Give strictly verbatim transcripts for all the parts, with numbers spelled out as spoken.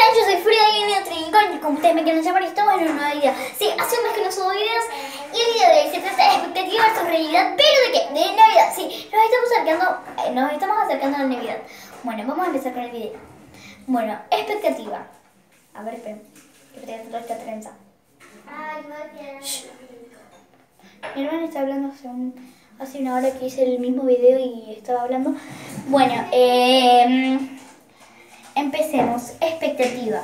Yo soy Frida y viene Trincón, como ustedes me quieren llamar, y estamos en un nuevo video. Sí, hace un mes que no subo videos y el video de hoy se trata de expectativa versus realidad, pero ¿de qué? De Navidad. Sí, nos estamos acercando, eh, nos estamos acercando a la Navidad. Bueno, vamos a empezar con el video. Bueno, expectativa. A ver, esperen, que te voy a hacer esta trenza. Ay, no quiero. Mi hermana está hablando hace, un, hace una hora que hice el mismo video y estaba hablando. Bueno, eh, empecemos. Expectativa.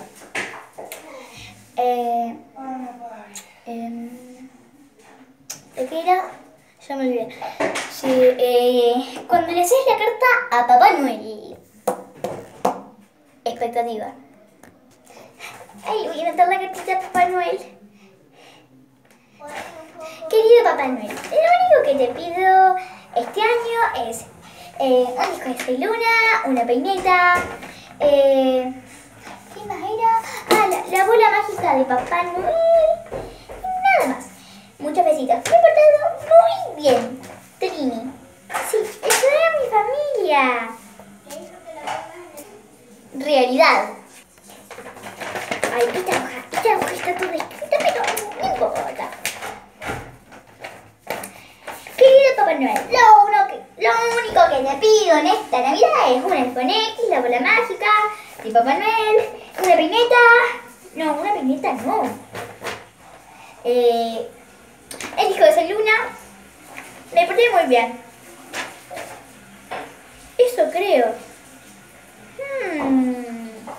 Eh, eh, ¿De qué era? Ya me olvidé. Sí, eh, cuando le haces la carta a Papá Noel. Expectativa. Ay, voy a meter la cartita a Papá Noel. Querido Papá Noel, lo único que te pido este año es eh, un disco de Soy Luna, una peineta, eh, ¿qué más era? Ah, la, la bola mágica de Papá Noel, y nada más. Muchos besitos. Me he portado muy bien, Trini. Sí, eso era mi familia. Realidad. Ay, esta hoja, esta hoja está toda escrita, pero no importa. Querido Papá Noel, lo, uno que, lo único que te pido en esta Navidad es un iPhone X, la bola mágica de Papá Noel, una peineta. No, una peineta no. Eh, el disco de Soy Luna. Me porté muy bien. Eso creo. Hmm.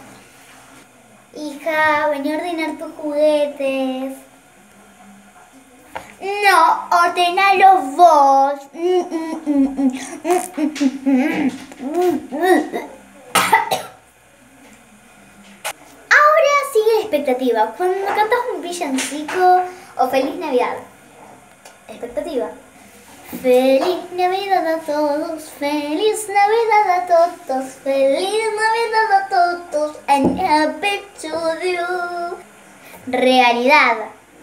Hija, vení a ordenar tus juguetes. No, ordenalos vos. Ahora sigue la expectativa. Cuando cantas un villancico o Feliz Navidad. Expectativa. Feliz Navidad a todos, feliz Navidad a todos, feliz Navidad a todos, and happy to you. Realidad.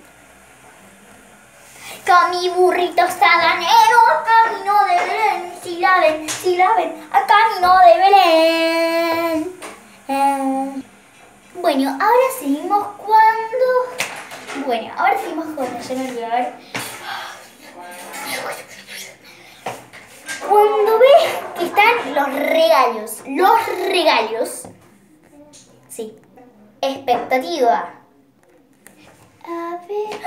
Con mi burrito sabanero, a camino de Belén, si la ven, si la ven, a camino de Belén. Eh, bueno, ahora seguimos cuando... Bueno, ahora seguimos con la llena de ver. Cuando ves que están los regalos, los regalos, sí, expectativa. A ver...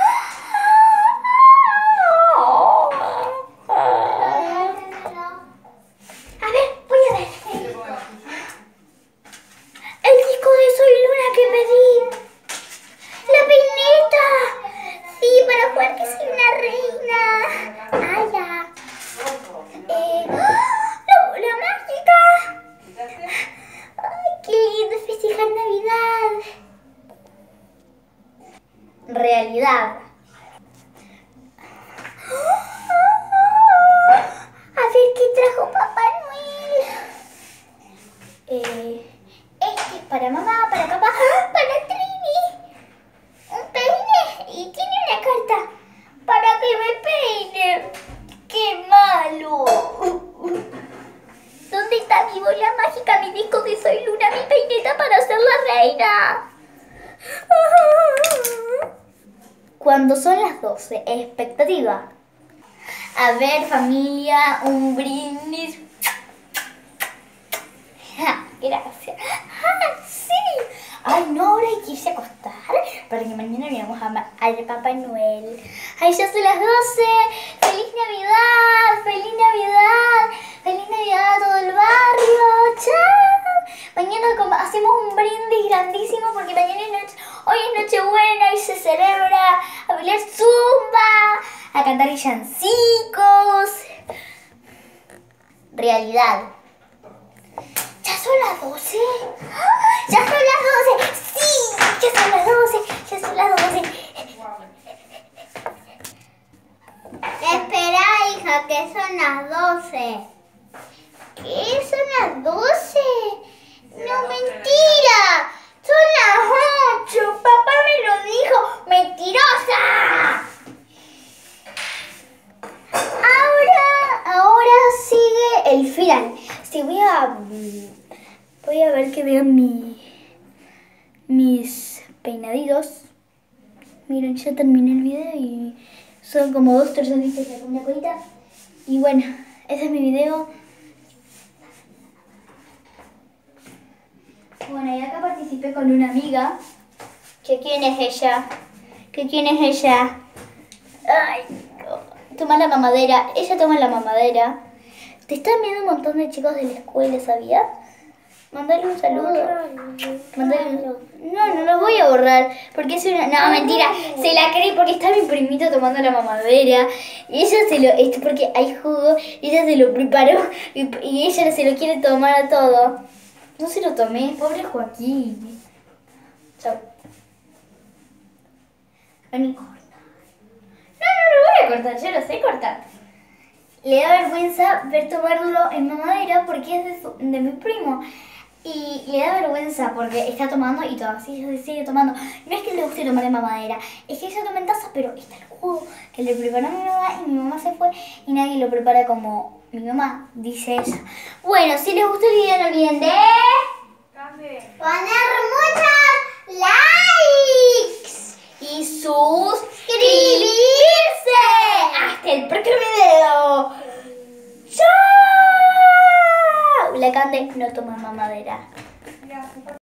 A ver, voy a ver. El disco de Soy Luna que pedí. La peineta. Sí, para jugar que soy una reina. Ah, ya. Eh, la bola mágica. Ay, qué lindo festejar Navidad. Realidad. A ver qué trajo Papá Noel. Eh, este es para mamá, para papá, para Trini. Un peine y tiene una carta para que me peine. ¡Qué malo! ¿Dónde está mi bola mágica, mi disco de Soy Luna, mi peineta para ser la reina? Cuando son las doce, expectativa. A ver, familia, un brindis. Ja, gracias. ¡Ah, sí! Ay, no, ahora hay que irse a acostar para que mañana veamos a, al Papá Noel. Ay, ya son las doce. ¡Feliz Navidad! ¡Feliz Navidad! ¡Feliz Navidad a todo el barrio! ¡Chao! Mañana hacemos un brindis grandísimo porque mañana es noche, hoy es Nochebuena y se celebra a bailar zumba, a cantar villancicos. Realidad. ¿Ya son las doce? ¡Ya son las doce! ¡Sí! ¡Ya son las doce! ¡Ya son las doce! Espera, hija, que son las doce. ¿Qué? ¿Son las doce? ¡No, mentira! ¡Son las ocho! ¡Papá me lo dijo! ¡Mentirosa! Ahora, ahora sigue el final. Sí, voy a... Voy a ver que vean mi... peinaditos. Miren, ya terminé el video y son como dos trozaditos de una colita. Y bueno, ese es mi video. Bueno, y acá participé con una amiga. ¿Que quién es ella? ¿Que quién es ella? Ay, toma la mamadera. Ella toma la mamadera. Te están viendo un montón de chicos de la escuela, ¿sabías? Mandale un saludo. Mandale un... No, no lo voy a borrar. Porque es una... No, mentira. Se la cree porque está mi primito tomando la mamadera. Y ella se lo... Esto porque hay jugo. Y ella se lo preparó. Y, y ella se lo quiere tomar a todo. No se lo tomé. Pobre Joaquín. Chao. No, ni corta. No, no lo voy a cortar. Yo lo sé cortar. Le da vergüenza ver tomarlo en mamadera porque es de, su, de mi primo. Y le da vergüenza porque está tomando y todavía sigue, sigue tomando. No es que le guste tomar en mamadera, es que ella toma en taza, pero está el jugo que le preparó mi mamá y mi mamá se fue y nadie lo prepara como mi mamá, dice ella. Bueno, si les gustó el video no olviden de... Poner muchos likes. Y suscribirse. Hasta el próximo video. ¡Chao! La Cande no toma mamadera.